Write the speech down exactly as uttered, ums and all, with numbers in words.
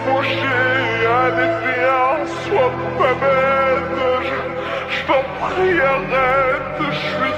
bouger, allez viens, sois pas bête. Je, je t'en prie, arrête, je suis